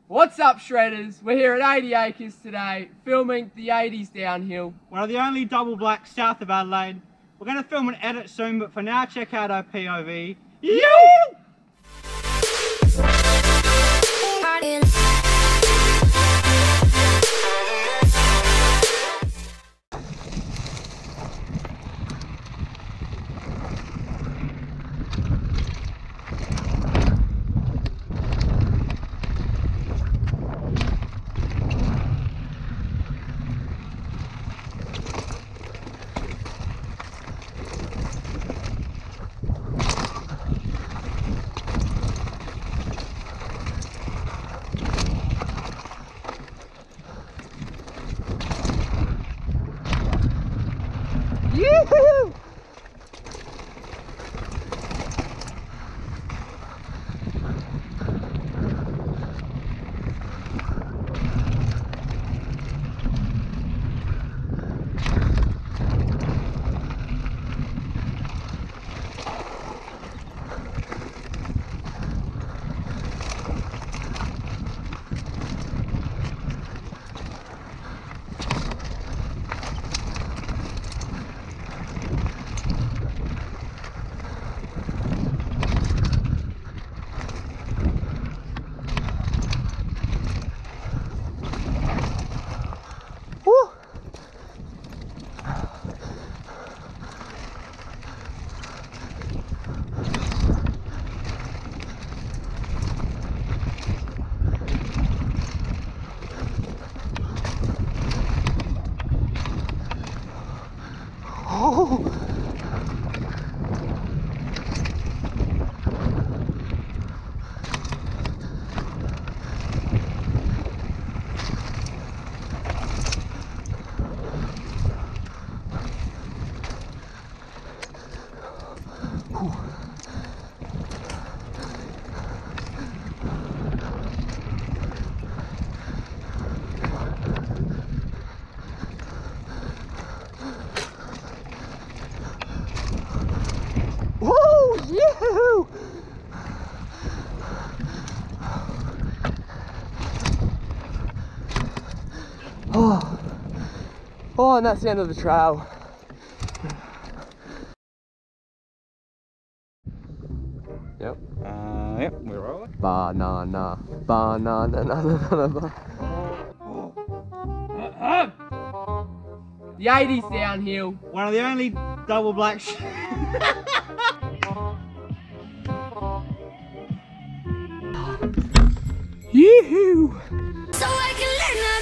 What's up, Shredders? We're here at 80 Acres today, filming the 80s downhill. One of the only double blacks south of Adelaide. We're going to film an edit soon, but for now, check out our POV. Yoo-hoo! Woo! Yoo-hoo! Oh, and that's the end of the trail. Yep. Yep, we're rolling. Banana, banana, banana. The 80s downhill. One of the only double blacks. Yoo-hoo! So I can let